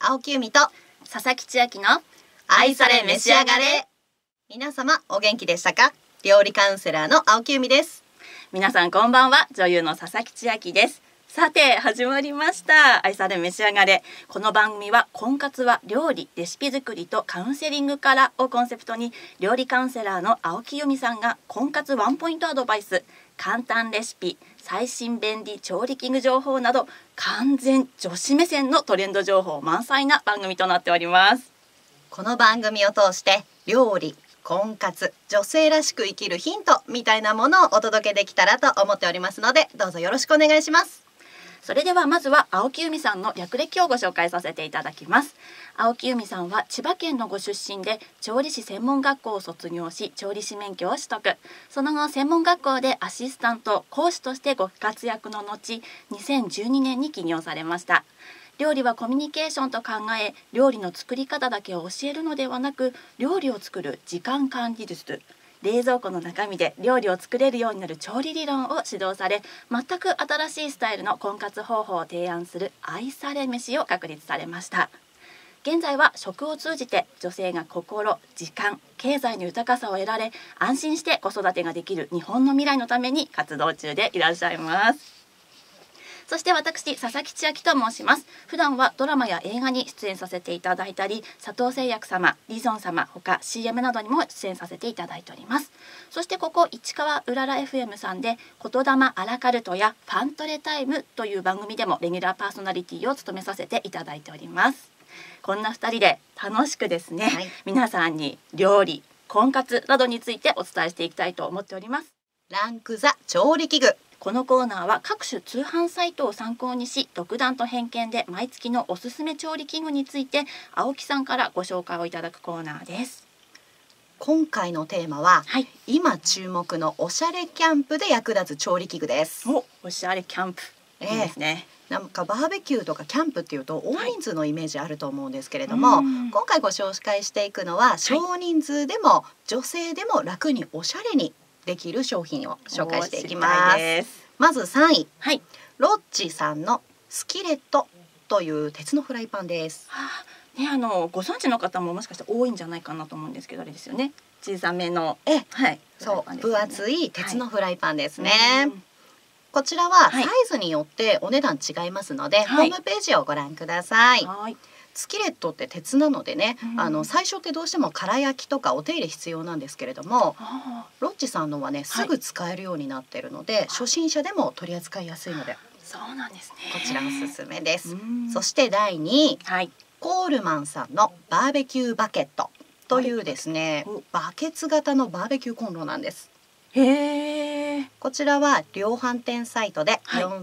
青木由美と佐々木千秋の愛され召し上がれ。皆様お元気でしたか？料理カウンセラーの青木由美です。 皆さんこんばんは。女優の佐々木千秋です。さて始まりました、愛され召し上がれ。この番組は婚活は料理、レシピ作りとカウンセリングからをコンセプトに、料理カウンセラーの青木由美さんが婚活ワンポイントアドバイス、簡単レシピ、最新便利調理器具情報など完全女子目線のトレンド情報満載な番組となっております。 この番組を通して料理、婚活、女性らしく生きるヒントみたいなものをお届けできたらと思っておりますので、どうぞよろしくお願いします。 それではまずは青木由美さんの略歴をご紹介させていただきます。青木由美さんは千葉県のご出身で、調理師専門学校を卒業し調理師免許を取得。その後専門学校でアシスタント講師としてご活躍の後、2012年に起業されました。料理はコミュニケーションと考え、料理の作り方だけを教えるのではなく、料理を作る時間管理術、冷蔵庫の中身で料理を作れるようになる調理理論を指導され、全く新しいスタイルの婚活方法を提案する愛され飯を確立されました。現在は食を通じて女性が心、時間、経済の豊かさを得られ、安心して子育てができる日本の未来のために活動中でいらっしゃいます。そして私、佐々木千秋と申します。普段はドラマや映画に出演させていただいたり、佐藤製薬様、リゾン様ほか CM などにも出演させていただいております。そしてここ市川うらら FM さんで言霊アラカルトやファントレタイムという番組でもレギュラーパーソナリティを務めさせていただいております。こんな2人で楽しくですね、皆さんに料理、婚活などについてお伝えしていきたいと思っております。 ランクザ調理器具。 このコーナーは各種通販サイトを参考にし、独断と偏見で毎月のおすすめ調理器具について青木さんからご紹介をいただくコーナーです。 今回のテーマは、今注目のおしゃれキャンプで役立つ調理器具です。 おしゃれキャンプ、いいですね。 なんかバーベキューとかキャンプっていうと大人数のイメージあると思うんですけれども、今回ご紹介していくのは少人数でも女性でも楽におしゃれにできる商品を紹介していきます。まず3位、ロッチさんのスキレットという鉄のフライパンです。 ご存知の方ももしかして多いんじゃないかなと思うんですけど、あれですよね、小さめのそう分厚い鉄のフライパンですね。こちらはサイズによってお値段違いますので、ホームページをご覧ください。スキレットって鉄なのでね、最初ってどうしても空焼きとかお手入れ必要なんですけれども、ロッチさんのはねすぐ使えるようになっているので、初心者でも取り扱いやすいので、 そうなんですね、 こちらおすすめです。そして第2位、コールマンさんのバーベキューバケットというですね、バケツ型のバーベキューコンロなんです。こちらは量販店サイトで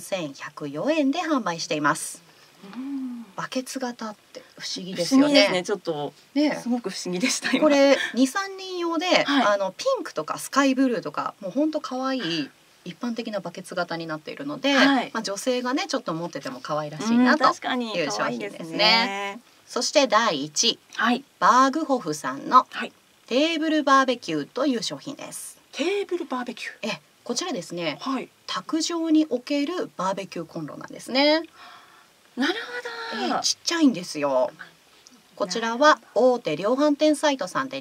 4104円で販売しています。バケツ型って不思議ですよね。 ちょっとすごく不思議でした。 これ2、3人用で、ピンクとかスカイブルーとかもうほんと可愛い一般的なバケツ型になっているので、女性がねちょっと持ってても可愛らしいなという商品ですね。そして第1位、バーグホフさんのテーブルバーベキューという商品です。 テーブルバーベキュー、 こちらですね、卓上に置けるバーベキューコンロなんですね。 なるほど、 ちっちゃいんですよ。こちらは大手量販店サイトさんで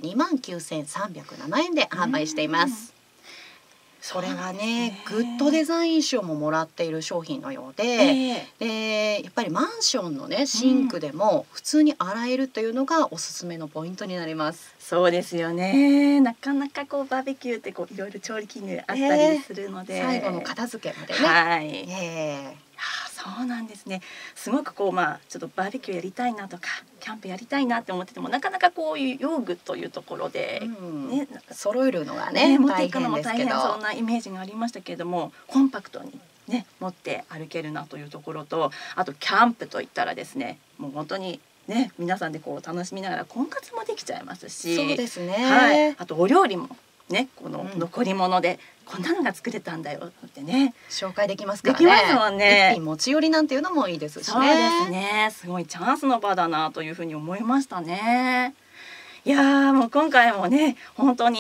29,307円で販売しています。それがね、グッドデザイン賞ももらっている商品のようで、やっぱりマンションのねシンクでも普通に洗えるというのがおすすめのポイントになります。 そうですよね。なかなかバーベキューっていろいろ調理器具あったりするので、 最後の片付けまでね。 そうなんですね。すごくちょっとバーベキューやりたいなとかキャンプやりたいなって思ってても、なかなかこういう用具というところで揃えるのがね持っていくのも大変そうなイメージがありましたけれども、コンパクトにね持って歩けるなというところと、あとキャンプといったらですね、もう本当にね皆さんで楽しみながら婚活もできちゃいますし、 そうですね。 あとお料理もね、この残り物でこんなのが作れたんだよってね紹介できますからね。 できますもんね。 一品持ち寄りなんていうのもいいですしね。 そうですね。すごいチャンスの場だなというふうに思いましたね。いやもう今回もね本当に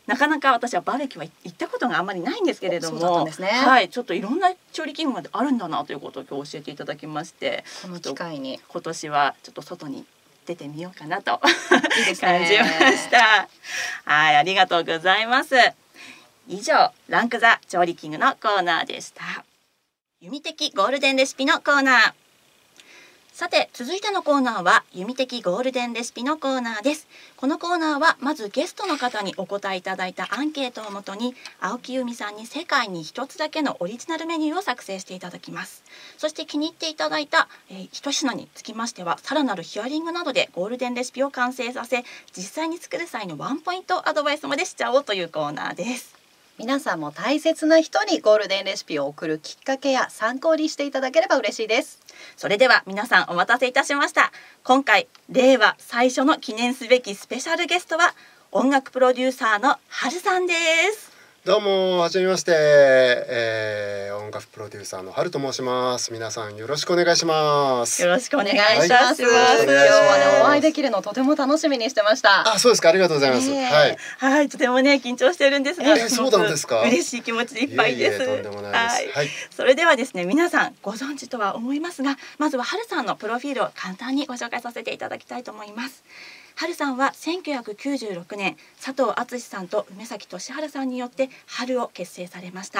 なかなか私はバーベキューは行ったことがあんまりないんですけれども、 そうだったんですね。 はい、ちょっといろんな調理器具があるんだなということを今日教えていただきまして、 この機会に今年はちょっと外に出てみようかなといいですね感じました。はい、ありがとうございます。以上、ランクザ調理器具のコーナーでした。弓的ゴールデンレシピのコーナー。さて、続いてのコーナーは弓的ゴールデンレシピのコーナーです。このコーナーはまずゲストの方にお答えいただいたアンケートをもとに、青木由美さんに世界に一つだけのオリジナルメニューを作成していただきます。そして気に入っていただいた、一品につきましては、さらなるヒアリングなどでゴールデンレシピを完成させ、実際に作る際のワンポイントアドバイスまでしちゃおうというコーナーです。 皆さんも大切な人にゴールデンレシピを送るきっかけや参考にしていただければ嬉しいです。 それでは皆さんお待たせいたしました。今回令和最初の記念すべきスペシャルゲストは音楽プロデューサーのはるさんです。 どうもはじめまして、音楽プロデューサーのはると申します。皆さんよろしくお願いします。 よろしくお願いします。 今日はねお会いできるのをとても楽しみにしてました。 あ、そうですか、ありがとうございます。はいはい、とてもね緊張しているんですが、 そうなんですか。 嬉しい気持ちでいっぱいです。 とんでもないです。はい、 それではですね、皆さんご存知とは思いますが、まずははるさんのプロフィールを簡単にご紹介させていただきたいと思います。はるさんは1996年佐藤敦さんと梅崎俊治さんによって春を結成されました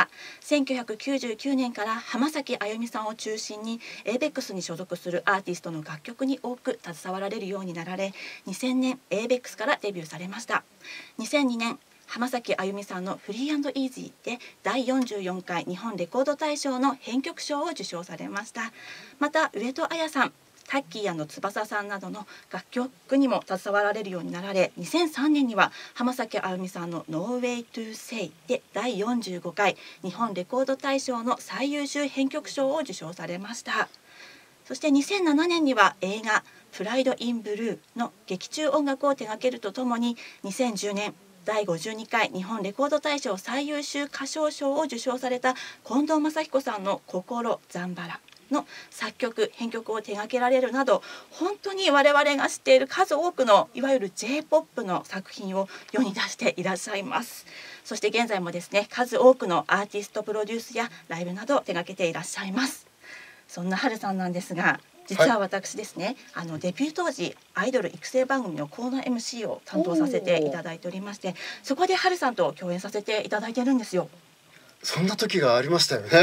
。1999年から浜崎あゆみさんを中心に ABEX に所属するアーティストの楽曲に多く携わられるようになられ、2000年 ABEX からデビューされました。2002年浜崎あゆみさんのフリー&イージーで第44回日本レコード大賞の編曲賞を受賞されました。また上戸彩さん、タッキー翼さんなどの楽曲にも携わられるようになられ、2003年には浜崎あゆみさんの No Way to Say で第45回日本レコード大賞の最優秀編曲賞を受賞されました。そして2007年には映画プライド・イン・ブルーの劇中音楽を手掛けるとともに、2010年第52回日本レコード大賞最優秀歌唱賞を受賞された近藤真彦さんの心ざんばらの作曲編曲を手掛けられるなど、本当に我々が知っている数多くのいわゆる J-POP の作品を世に出していらっしゃいます。そして現在もですね、数多くのアーティストプロデュースやライブなどを手掛けていらっしゃいます。そんなはるさんなんですが、実は私ですね、デビュー当時アイドル育成番組のコーナー MC を担当させていただいておりまして、そこではるさんと共演させていただいてるんですよ。 そんな時がありましたよね。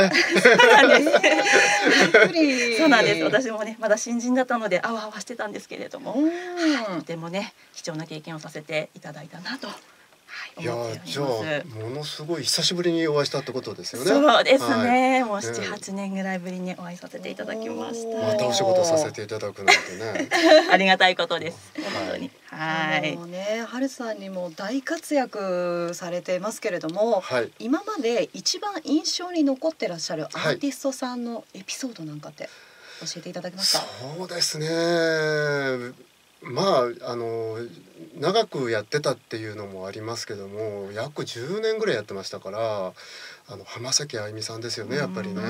そうなんです。私もねまだ新人だったのであわあわしてたんですけれども、とてもね貴重な経験をさせていただいたなと。 いや、じゃあものすごい久しぶりにお会いしたってことですよね。 そうですね、もう7、8年ぐらいぶりにお会いさせていただきました。 またお仕事させていただくなんてねありがたいことです。本当に。 はい。ね、はるさんにも大活躍されてますけれども、今まで一番印象に残ってらっしゃるアーティストさんのエピソードなんかって教えていただけますか。 そうですね。まあ長くやってたっていうのもありますけども、約10年ぐらいやってましたから、浜崎あゆみさんですよね、やっぱりね。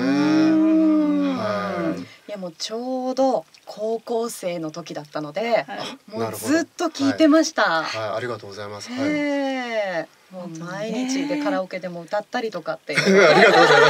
いや、もうちょうど高校生の時だったので、もうずっと聞いてました。 ありがとうございます。 もう毎日でカラオケでも歌ったりとかっていう。 ありがとうござい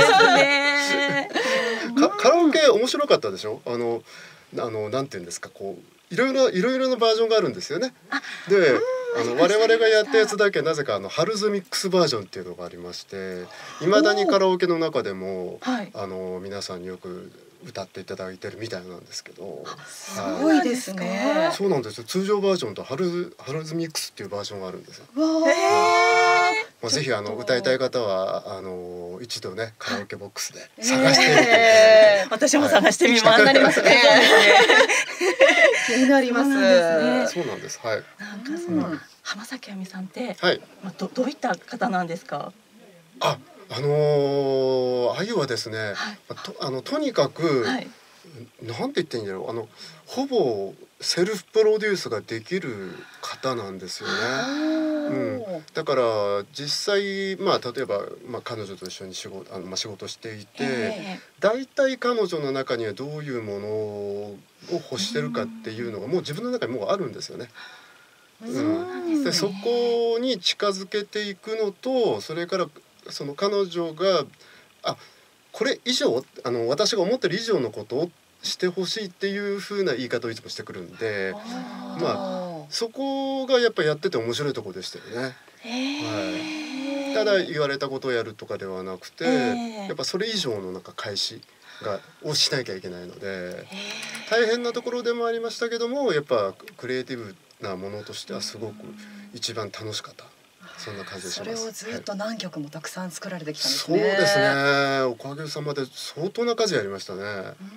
ます。カラオケ面白かったでしょ。なんていうんですか、こういろいろなバージョンがあるんですよね。で、我々がやったやつだけなぜかハルズミックスバージョンっていうのがありまして、未だにカラオケの中でも皆さんによく歌っていただいてるみたいなんですけど。 すごいですね。 そうなんですよ。通常バージョンとハルズミックスっていうバージョンがあるんですよ。ぜひ歌いたい方は一度ねカラオケボックスで探してみて。 私も探してみます。 気になりますね。気になります。 そうなんです。はい。 なんかその浜崎あゆみさんって、どういった方なんですか。 あゆはですね、とにかくなんて言っていいんだろう、ほぼセルフプロデュースができる方なんですよね。だから実際例えば彼女と一緒に仕事していて、だいたい彼女の中にはどういうものを欲してるかっていうのがもう自分の中にもうあるんですよね。 でそこに近づけていくのと、それからその彼女がこれ以上私が思ってる以上のことをしてほしいっていう風な言い方をいつもしてくるんで、そこがやっぱりやってて面白いところでしたよね。ただ言われたことをやるとかではなくて、やっぱそれ以上の返しをしなきゃいけないので、大変なところでもありましたけども、やっぱクリエイティブなものとしてはすごく一番楽しかった。そんな感じします。 それをずっと何曲もたくさん作られてきたんですね。 そうですね。おかげさまで相当な数やりましたね。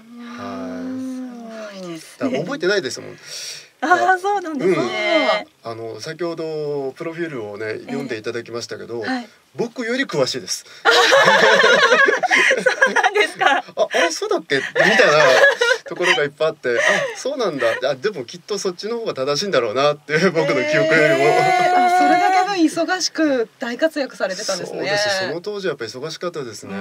だから覚えてないですもん。 そうなんですね。 先ほどプロフィールをね読んでいただきましたけど、僕より詳しいです。 そうなんですか。 あれそうだっけみたいなところがいっぱいあって、そうなんだ。でもきっとそっちの方が正しいんだろうなって僕の記憶よりも。 それだけ分忙しく大活躍されてたんですね。 そうです。その当時はやっぱり忙しかったですね。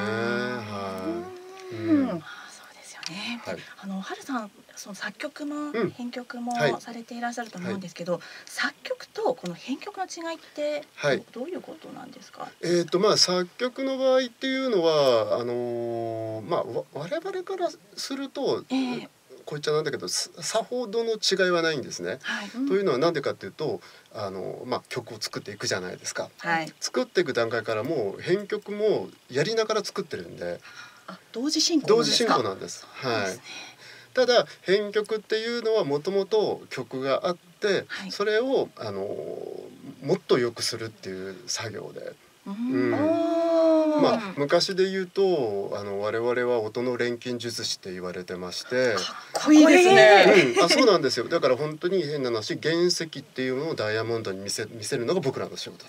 そうですよね。はるさん、その作曲も編曲もされていらっしゃると思うんですけど、作曲とこの編曲の違いってどういうことなんですか？ 作曲の場合っていうのは我々からすると、こう言っちゃなんだけどさほどの違いはないんですね。というのはなんでかっていうと曲を作っていくじゃないですか。作っていく段階からもう編曲もやりながら作ってるんで。 同時進行なんです。ただ編曲っていうのはもともと曲があって、それをもっと良くするっていう作業で、昔で言うと我々は音の錬金術師って言われてまして、 かっこいいですね。 そうなんですよ。だから本当に変な話、原石っていうのをダイヤモンドに見せるのが僕らの仕事だった。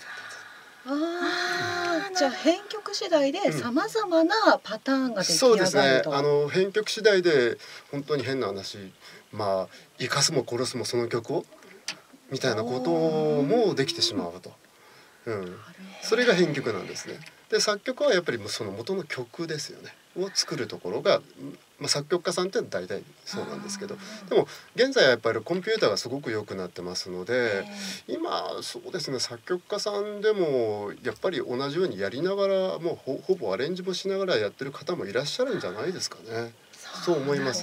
じゃあ編曲次第で様々なパターンが出来上がると。 そうですね。編曲次第で本当に変な話、生かすも殺すもその曲をみたいなこともできてしまうと。それが編曲なんですね。で作曲はやっぱりその元の曲ですよねを作るところが、作曲家さんって大体そうなんですけど、でも現在はやっぱりコンピューターがすごく良くなってますので、今そうですね、作曲家さんでもやっぱり同じようにやりながらもうほぼアレンジもしながらやってる方もいらっしゃるんじゃないですかね。そう思います。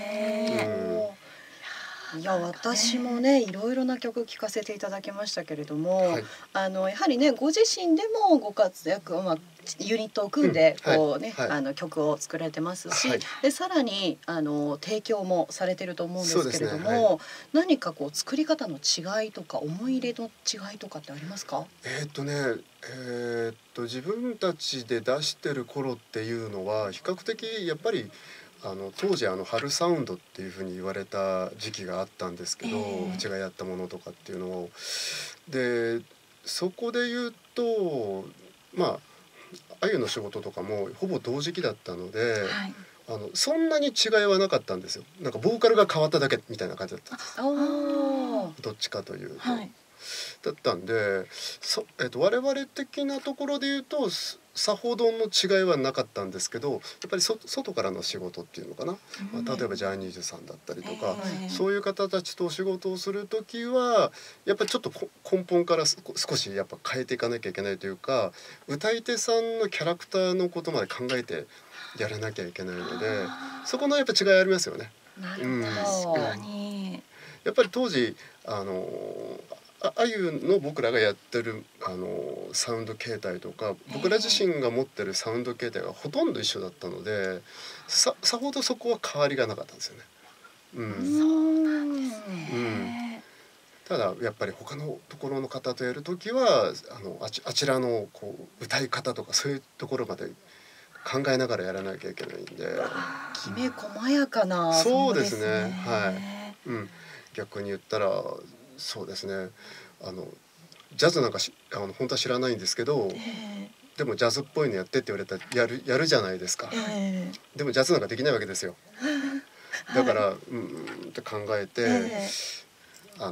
いや私もねいろいろな曲聴かせていただきましたけれども、やはりねご自身でもご活躍、ユニットを組んで曲を作られてますし、でさらに提供もされてると思うんですけれども、何か作り方の違いとか思い入れの違いとかってありますか？ 自分たちで出してる頃っていうのは比較的やっぱり当時春サウンドっていうふうに言われた時期があったんですけど、うちがやったものとかっていうのをで、そこで言うとあゆの仕事とかもほぼ同時期だったので、そんなに違いはなかったんですよ。ボーカルが変わっただけみたいな感じだったんです。どっちかというと、だったんで我々的なところで言うとさほどの違いはなかったんですけど、やっぱり外からの仕事っていうのかな、例えばジャニーズさんだったりとか、そういう方たちと仕事をする時はやっぱりちょっと根本から少しやっぱ変えていかなきゃいけないというか、歌い手さんのキャラクターのことまで考えてやらなきゃいけないので、そこのやっぱ違いありますよね。 確かに。 やっぱり当時あゆの僕らがやってるサウンド形態とか、僕ら自身が持ってるサウンド形態がほとんど一緒だったので、さほどそこは変わりがなかったんですよね。 そうなんですね。 ただやっぱり他のところの方とやるときはあちらの歌い方とかそういうところまで考えながらやらなきゃいけないんで、 きめ細やかな。 そうですね。逆に言ったらそうですね、ジャズなんか本当は知らないんですけど、でもジャズっぽいのやってって言われたらやるじゃないですか。でもジャズなんかできないわけですよ。だからって考えて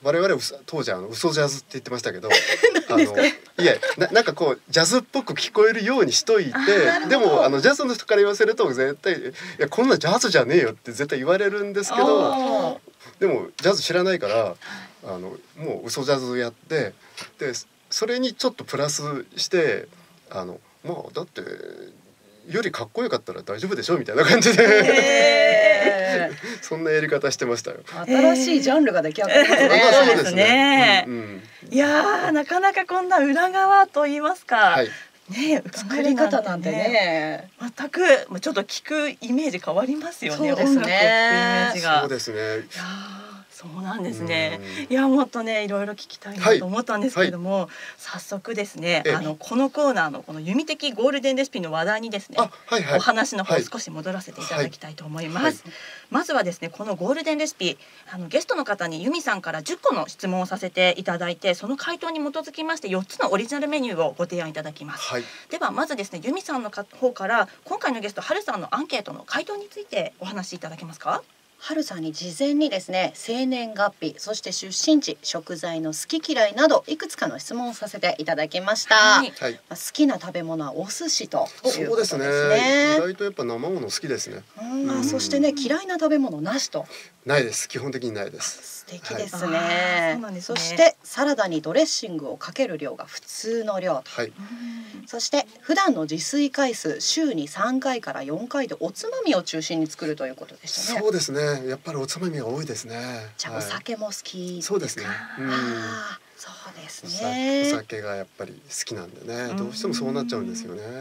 我々当時嘘ジャズって言ってましたけどいやなんかこうジャズっぽく聞こえるようにしといて、でもジャズの人から言わせると絶対いやこんなジャズじゃねえよって絶対言われるんですけど、でもジャズ知らないからもう嘘ジャズやって、でそれにちょっとプラスしてまあだってよりかっこよかったら大丈夫でしょみたいな感じでそんなやり方してましたよ。 新しいジャンルが出来上がりますね。 そうですね。いやなかなかこんな裏側と言いますか、ね、 作り方なんてね全くちょっと聞くイメージ変わりますよね。 そうですね。 そうですね。 そうなんですね。いやもっとねいろいろ聞きたいなと思ったんですけれども、早速ですねこのコーナーのこの弓的ゴールデンレシピの話題にですね、お話の方少し戻らせていただきたいと思います。まずはですねこのゴールデンレシピゲストの方に弓さんから10個の質問をさせていただいて、その回答に基づきまして4つのオリジナルメニューをご提案いただきます。ではまずですね弓さんの方から今回のゲストはるさんのアンケートの回答についてお話しいただけますか。 はるさんに事前にですね生年月日、そして出身地、食材の好き嫌いなどいくつかの質問をさせていただきました。好きな食べ物はお寿司ということですね。 意外とやっぱ生もの好きですね。 そしてね嫌いな食べ物なしと。 ないです。基本的にないです。 素敵ですね。そしてサラダにドレッシングをかける量が普通の量と。そして普段の自炊回数週に3回から4回でおつまみを中心に作るということでしたね。 そうですね。やっぱりおつまみが多いですね。 じゃあお酒も好き。 そうですね。 そうですね。 お酒がやっぱり好きなんでね、どうしてもそうなっちゃうんですよね。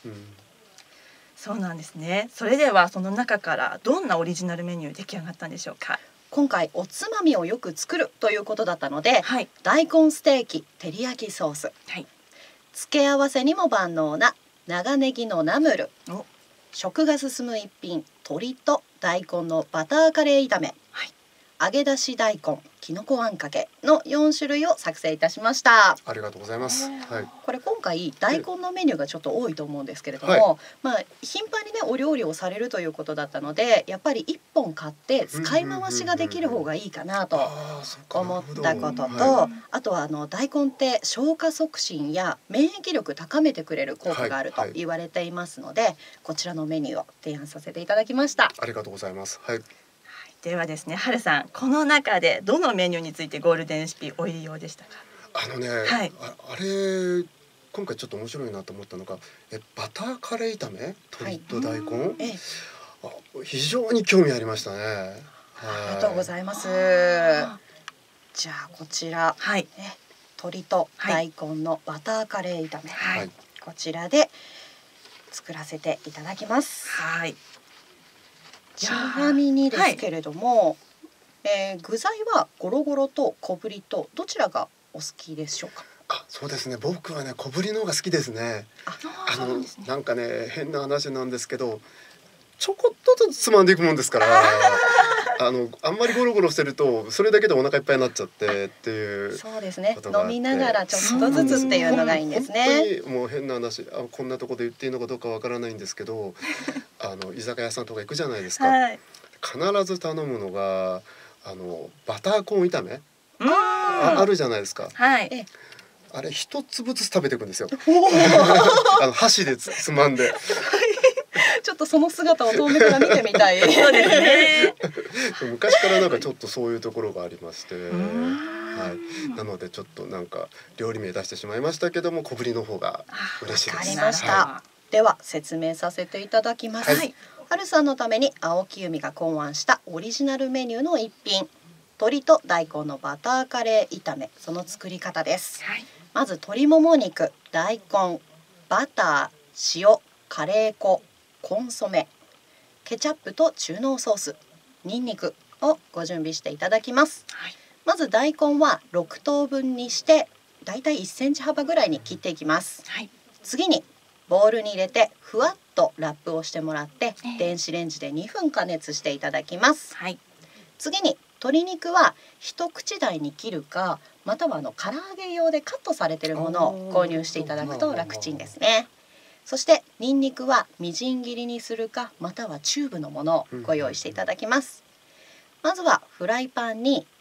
そうなんですね。それではその中からどんなオリジナルメニュー出来上がったんでしょうか。 今回おつまみをよく作るということだったので、大根ステーキ照り焼きソース、付け合わせにも万能な長ネギのナムル、食が進む一品鶏と大根のバターカレー炒め、揚げ出し大根きのこあんかけの4種類を作成いたしました。 ありがとうございます。 これ今回大根のメニューがちょっと多いと思うんですけれども、頻繁にねお料理をされるということだったので、やっぱり1本買って使い回しができる方がいいかなと思ったことと、あとは大根って消化促進や免疫力高めてくれる効果があると言われていますので、こちらのメニューを提案させていただきました。 ありがとうございます。 ではですね、はるさん、この中でどのメニューについてゴールデンレシピお入り用でしたか。 あれ今回ちょっと面白いなと思ったのがバターカレー炒め鶏と大根、非常に興味ありましたね。 ありがとうございます。じゃあこちら、鶏と大根のバターカレー炒め、こちらで作らせていただきます。ちなみにですけれども、具材はゴロゴロと小ぶりとどちらがお好きでしょうか。 そうですね。僕はね小ぶりの方が好きですね。なんかね変な話なんですけど、ちょこっとずつつまんでいくもんですから。あんまりゴロゴロしてるとそれだけでお腹いっぱいになっちゃってっていう。 そうですね。飲みながらちょっとずつっていうのがいいんですね。 本当にもう変な話、こんなとこで言っていいのかどうかわからないんですけど、居酒屋さんとか行くじゃないですか。必ず頼むのがバターコーン炒めあるじゃないですか。あれ一粒ずつ食べていくんですよ。箸でつまんで。 ちょっとその姿を遠目から見てみたい。 そうですね。 昔からなんかちょっとそういうところがありまして、なのでちょっとなんか料理名出してしまいましたけども小ぶりの方が嬉しいです。 わかりました。では説明させていただきます。はるさんのために青木由美が考案したオリジナルメニューの一品、鶏と大根のバターカレー炒め、その作り方です。まず鶏もも肉、大根、バター、塩、カレー粉、コンソメ、ケチャップと中濃ソース、ニンニクをご準備していただきます。まず大根は6等分にしてだいたい1センチ幅ぐらいに切っていきます。次にボウルに入れてふわっとラップをしてもらって電子レンジで2分加熱していただきます。次に鶏肉は一口大に切るか、または唐揚げ用でカットされているものを購入していただくと楽ちんですね。そしてニンニクはみじん切りにするか、またはチューブのものをご用意していただきます。まずはフライパンに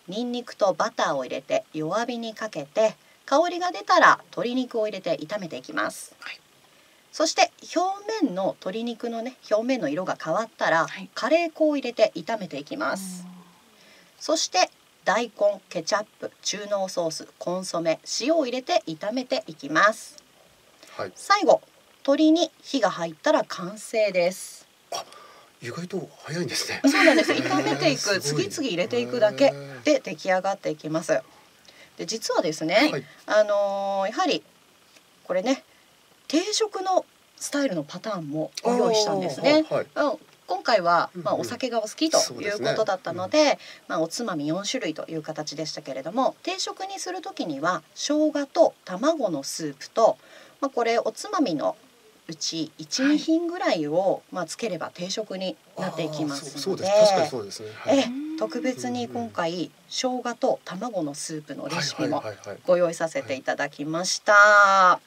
ニンニクとバターを入れて弱火にかけて、香りが出たら鶏肉を入れて炒めていきます。はい、そして表面の鶏肉のね、表面の色が変わったら、はい、カレー粉を入れて炒めていきます。そして大根、ケチャップ、中濃ソース、コンソメ、塩を入れて炒めていきます。はい、最後鶏に火が入ったら完成です。 あ、意外と早いんですね。 そうなんです。炒めていく、次々入れていくだけで出来上がっていきます。で、実はですね、はい、やはりこれね、定食のスタイルのパターンもご用意したんですね。はい、今回は、お酒がお好きということだったので、おつまみ4種類という形でしたけれども、定食にする時には生姜と卵のスープと、これおつまみのうち 1,2 品ぐらいを、つければ定食になっていきますので、 確かにそうですね。はい、 特別に今回生姜と卵のスープのレシピもご用意させていただきました。 はい、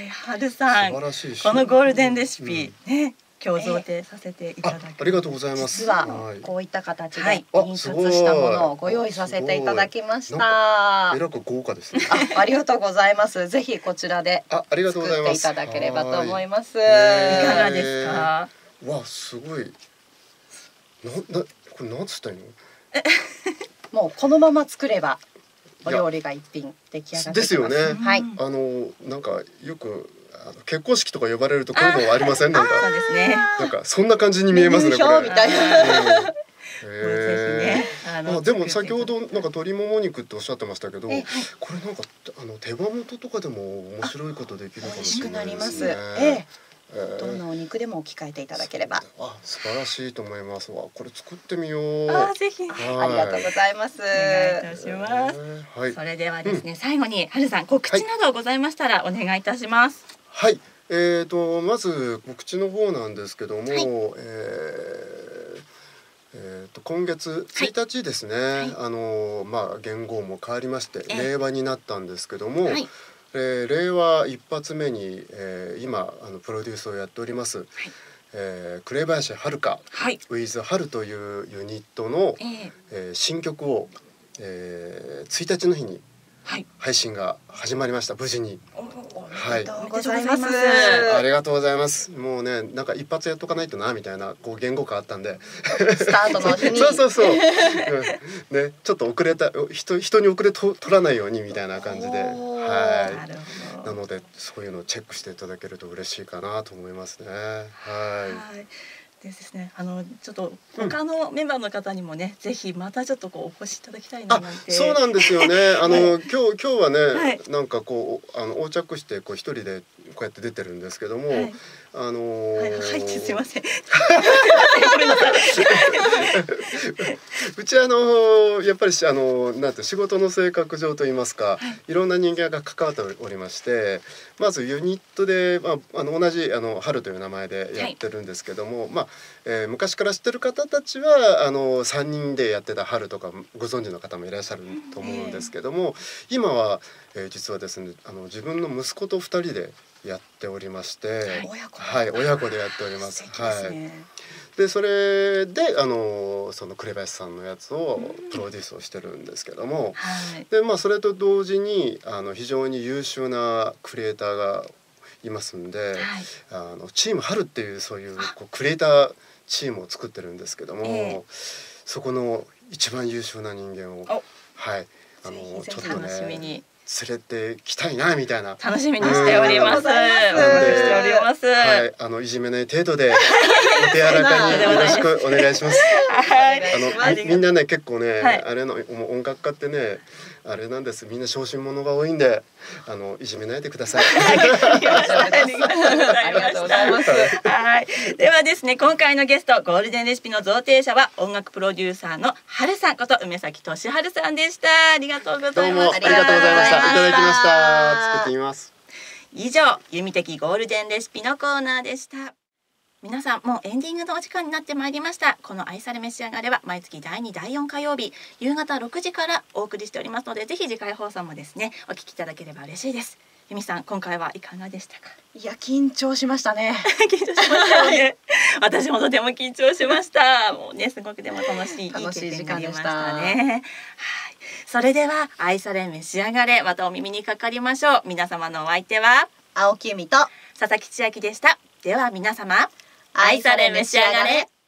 はるさん、このゴールデンレシピ、ね、今日贈呈させていただきます。 ありがとうございます。 実はこういった形で印刷したものをご用意させていただきました。 えらく豪華ですね。 ありがとうございます。ぜひこちらで作っていただければと思います。いかがですか。 わ、すごい。これなんつったらいいの？ もうこのまま作ればお料理が一品出来上がってきます。 ですよね。 はい。 なんかよく結婚式とか呼ばれるとこういうのありません？なんかそうですね。 なんかそんな感じに見えますね。これ。 みたいな。 でも先ほどなんか鶏もも肉っておっしゃってましたけど、これなんか手羽元とかでも面白いことできるかもしれないですね。 どんなお肉でも置き換えていただければ。 素晴らしいと思いますわ。これ作ってみよう。 ぜひ。 ありがとうございます。 お願いいたします。それではですね、最後にはるさん、告知などございましたらお願いいたします。 はい。まず告知の方なんですけども、今月1日ですね、元号も変わりまして令和になったんですけども、令和一発目に、今プロデュースをやっております、紅林遥with 春というユニットの、新曲を、1日の日に配信が始まりました。無事に。 ありがとうございます。 ありがとうございます。もうね、なんか一発やっとかないとなみたいな言語化あったんで、 スタートの日にそうね、ちょっと遅れた人に遅れ取らないようにみたいな感じで、なのでそういうのをチェックしていただけると嬉しいかなと思いますね。 ですね、ちょっと他のメンバーの方にもね、ぜひまたちょっとお越しいただきたいななんて。 そうなんですよね。今日はね、なんか横着して一人でこうやって出てるんですけども、 すいません。 うちやっぱりなんて仕事の性格上といいますか、いろんな人間が関わっておりまして、まずユニットで同じ春という名前でやってるんですけども、昔から知ってる方たちは3人でやってた春とかご存知の方もいらっしゃると思うんですけども、今は実はですね、自分の息子と2人でやっておりまして、親子でやっております。でそれでその紅林さんのやつをプロデュースをしてるんですけども、でそれと同時に非常に優秀なクリエイターがいますんで、チーム春っていうそういうクリエイターチームを作ってるんですけども、そこの一番優秀な人間をちょっとね連れてきたいなみたいな、 楽しみにしております。 いじめない程度でお手柔らかによろしくお願いします。みんなね、結構ね、あれの音楽家ってね、あれなんです。みんな小心者が多いんで、いじめないでください。 ありがとうございます。ではですね、今回のゲスト、ゴールデンレシピの贈呈者は音楽プロデューサーの春さんこと梅崎俊春さんでした。ありがとうございました。 どうもありがとうございました。いただきました。作ってみます。 以上、弓的ゴールデンレシピのコーナーでした。皆さん、もうエンディングのお時間になってまいりました。この愛され召し上がれは毎月第2、第4火曜日夕方6時からお送りしておりますので、ぜひ次回放送もですね、お聞きいただければ嬉しいです。由美さん、今回はいかがでしたか？ いや、緊張しましたね。 緊張しましたよね。私もとても緊張しました。もうね、すごくでも楽しいいい経験になりましたね。 それでは愛され召し上がれ、またお耳にかかりましょう。皆様のお相手は青木由美と佐々木千秋でした。では皆様、愛され召し上がれ。